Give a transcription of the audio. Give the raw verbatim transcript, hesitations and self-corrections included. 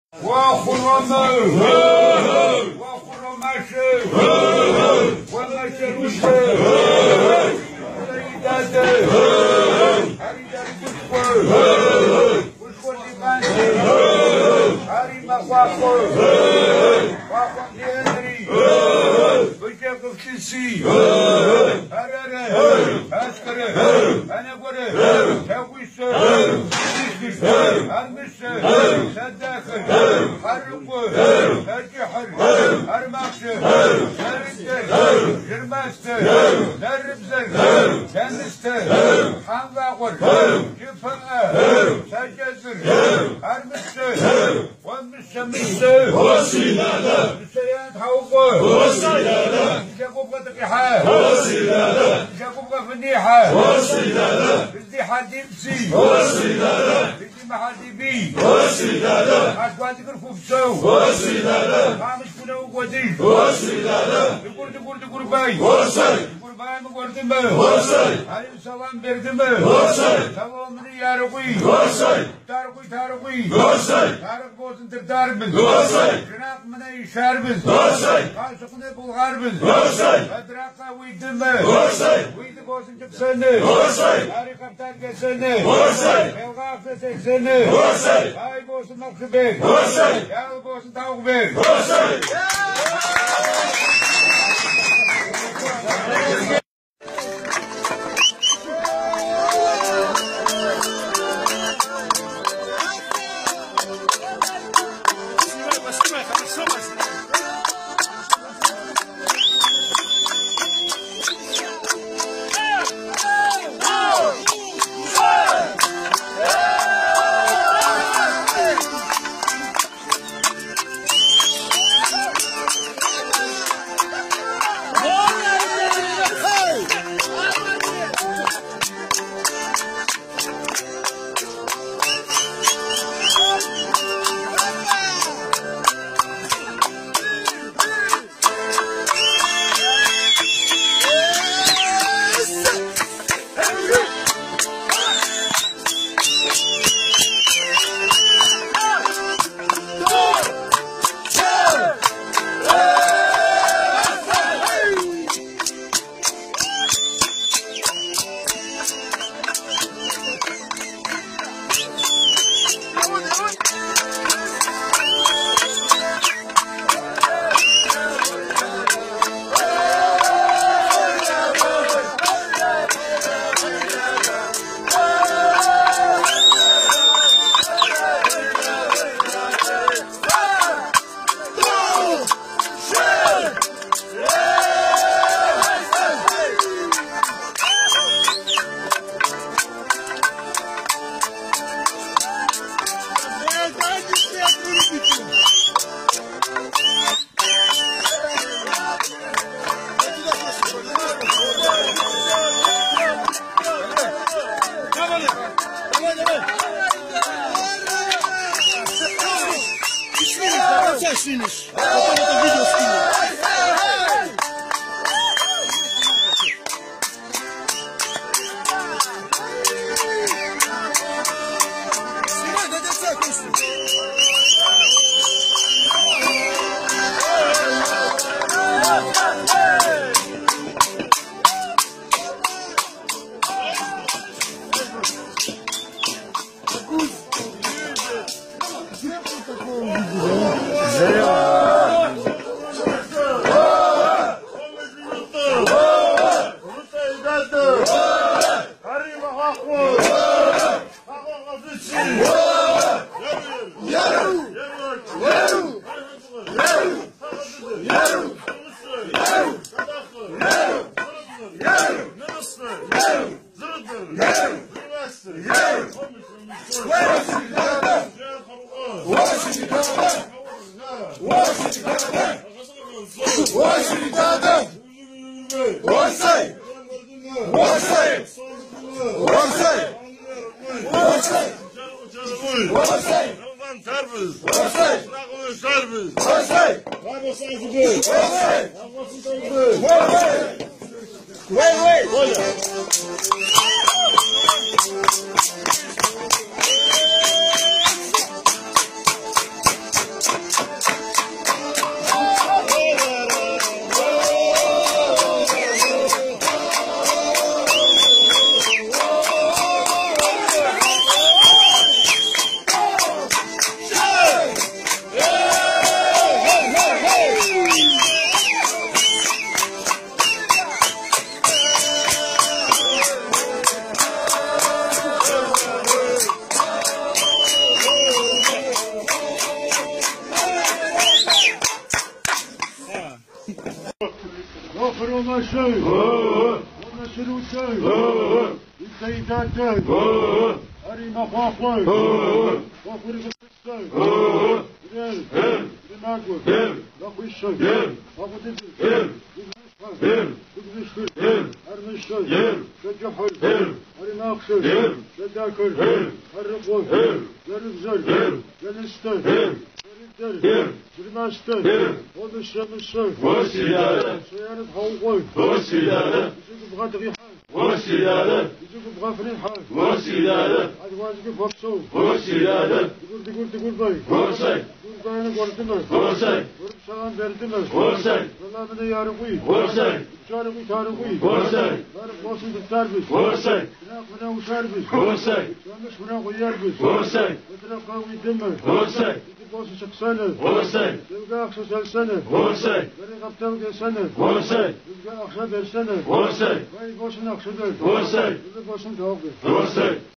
وخرمه وخرمشه ومشروشه سيداته هريدار بشكر بشكر ديبانسي هري مخواخو واخو ديانري بشكر بشيسي هرره أشكره أنا قره تاويسه أرمسه صداقه حرقه أرجحر أرماخشه نرده جرماسته نربزه كنسته حنباقر جفنه سجزر أرمسه ومسه مسه وسيلانه سيان حوقه وسيلانه شاكوبة تقيحه وسيلانه شاكوبة فنيحه وسيلانه بدي حديبسي وسيلانه بدي محاديبي وسيلانه أشواتي كرفوفسو وسيلانه خامش كنا وقودي وسيلانه يقول تقول تقول باي وسيل يقول باي مقول دمه وسيل عليم سلام بردمه وسيل سلام مني يا رقي وسيل تارقي تارقي وسيل تارق بوزن ترداربز وسيل جناق مني شاربز وسيل قاسقنا بلغاربز وسيل أدراقا ويدمه وسيل ويد بوزن جبسنه وسيل تاريخ أبتار جسنه وسيل الغاف تسكسنه وسيل هاي بوزن مقصبه وسيل يا بوزن تاوقبه وسيل Wait, wait. غفر ما شيء ونشر شيء السيدات أرينا خاخوي غفر الشيء ريال رناكو لقو الشيء لقو تدل تدل أرمشي تجحل أرناكشي تداكل أرقوي يربزل ينستل Zirmastı, oluşturmuşsun. Vasiyade. Seyaret havkoy. Vasiyade. Bizi kubgadri hal. Vasiyade. Bizi kubgafri hal. Vasiyade. Advazgı fakso. Vasiyade. Digur digur digur bay. Vasay. Digur dayını gördünüz. Vasay. Görüp salam verdiniz. Vasay. Allah'ını yarı kuy. Vasay. Uçarı kuy tarı kuy. Vasay. Narık olsun tutar biz. Vasay. Bırak buna uçar biz. Vasay. Yanlış buna koyar biz. Vasay. Ötürek kavga edilmez. Vasay. Bosu çıksana. Vasay. Yılga aksa selsene. Vasay. Beni kaptan gelsene. Vasay. Yılga aksa versene. Vasay. Vay boşun aksa ver. Vasay. Yılga boşun tavuk ver. Vasay.